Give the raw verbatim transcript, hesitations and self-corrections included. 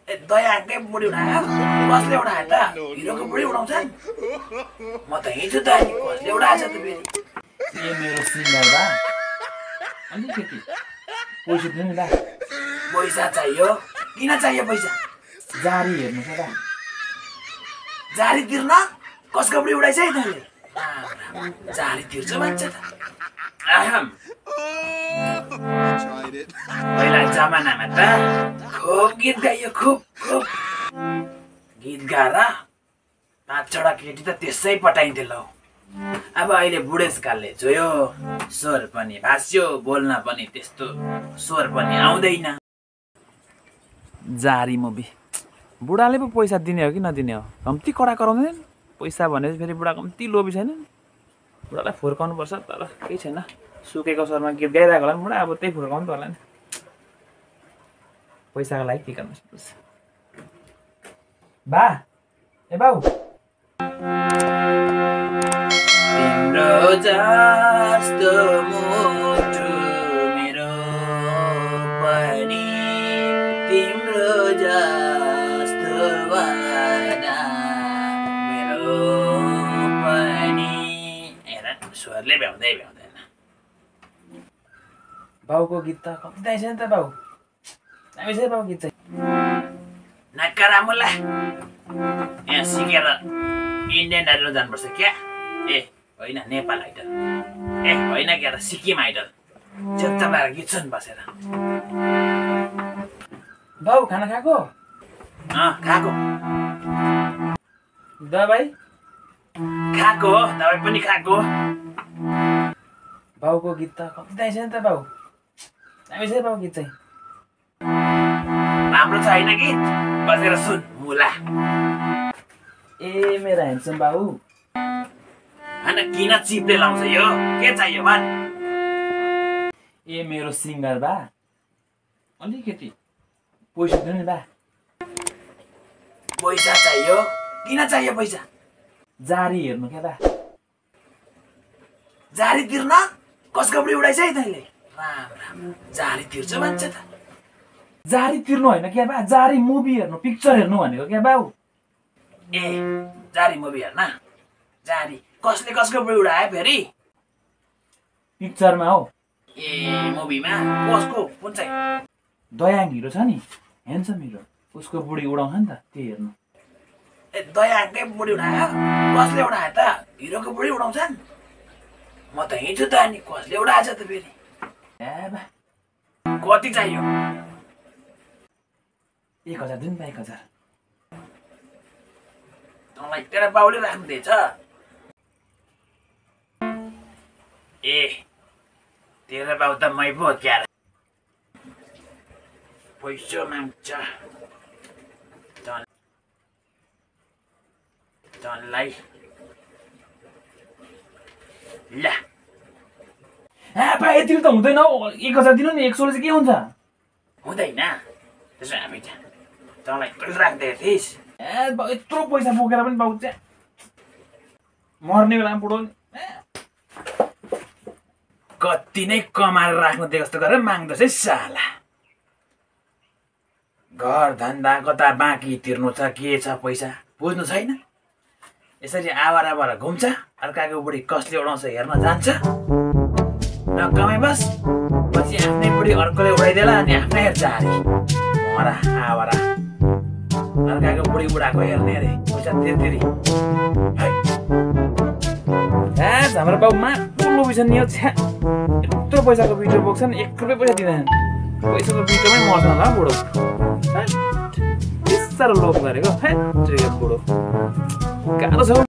ए दयाकै बुढी उडायो कसले उडायो त हिरोको बुढी उडाउँछन् म त हिँड्छु त नि कसले उडाएछ त फेरि ए मेरो सिङ्गर बा अलिकति पैसा दिनु नि दा पैसा चाहियो किन चाहियो पैसा जारी हेर्नु छ दा जारी तिर्न कसको बुढी उडाइछ है तैँले जारी तिर्छ मान्छे त अहम पहिला जमानामा त खुब गीत गाइयो खुब खुब गीत गाएर पाँच छवटा केटी त त्यसै पटाइन्थ्यो लौ अब अहिले बुढेसकालले जोयो स्वर पनि भास्यो बोल्न पनि त्यस्तो स्वर पनि आउँदैन जारी मुभी बुढाले पो पैसा दिने हो कि नदिने हो कम्ती कडा कराउँदैन पैसा भनेपछि फेरि बुढा कम्ती लोभी छैन बुढालाई फुर्काउनु पर्छ तर केही छैन सुकेको स्वरमा गीत गाइरहेको होला नि बुढा अब त्यही फुर्काउनु त होला नि पैसाको लागि के गर्नु पर्छ बा ए बाउ तिम्रो जस्तो मुटु मेरो पनि तिम्रो जस्तो वादा मेरो पनि हेर स्वरले भ्याउँदै भ्याउँदैन बाउको गीत त कम्ती छ नि त बाउ दामी छ बाउ गीत चाहिँ नकारामुला यहाँ सिकेर इन्डियन आइडल जानुपर्छ क्या ए होइन नेपाल आइडल ए होइन क्या सिक्किम आइडल चेप्चा लगाएर गीत सुन बसेर बाउ खाना खाएको अँ खाएको दबाई खाएको हो दबाई पनि खाएको बाउको गीत त कम्ती छ नि त बाउ दामी छ बाउ गीत चाहिँ राम्रो छैन गीत बसेर सुन मुला ए मेरो ह्यान्डसम बाउ होइन किन चिप्ले लाउँछ यो के चाहियो भन ए मेरो सिङ्गर बा अलिकति पैसा दिनु नि बा पैसा चाहियो किन चाहियो पैसा जारी हेर्नु क्या बा जारी तिर्न कसको बुढी उडाइछ है तैँले राम राम जारी तिर्छ मान्छे त जारी तिर्नु होइन क्या बा जारी मुभी हेर्नु पिक्चर हेर्नु भनेको क्या बाउ ए जारी मुभी हेर्न जारी कसले कसको बुढी उडायो फेरि पिक्चरमा हो ए मुभीमा कसको कुन चाहिँ दयाङ हिरो छ नि ह्यान्डसम हिरो उसको बुढी उडाउँछ नि त त्यो हेर्नु ए दयाकै बुढी उडायो कसले उडायो त हिरोको बुढी उडाउँछन् म त हिँड्छु त अनि कसले उडाएछ त फेरि ए बा कति चाहियो एक हजार दिनु बा एक हजार तँलाई तेरो बाउले राख्दैछ ए तेरो बाउ त मै पो क्या पैसा माग्छ तँलाई ल ए बा यति त हुँदैन हौ एक हजार दिनु नि एक सौले चाहिँ के हुन्छ हुँदैन त्यसो हामी तँलाई कहिले राख्दै थिइस् ए बाउ यत्रो पैसा बोकेर पनि बाउ चाहिँ मर्ने बेलामा बुढो कति नै कमाएर राख्नु दिएको जस्तो गरेर माग्दछ है साला घर धन्दा कता बाँकी तिर्नु छ के छ पैसा बुझ्नु छैन यसरी आवार आवार घुम्छ अर्काको बुढी कसले उडाउँछ हेर्न जान्छ नकमाइ बस पछि आफ्नै बुढी अर्कोले उडाइदेला अनि आफ्नै हेर्छ अरे मरा आवारा अर्काको बुढी उडाएको हेर्ने अरे पैसा तिर्तिरी ए हाम्रो बाउ माटो लोभी छ नि यो छ्या यत्रो पैसाको भिडियो बोक्छन् एक रुपियाँ पैसा दिँदैन पैसाको भिडियोमै मर्छ होला बुढो साह्रो लोभ गरेको बुढो गाह्रो छ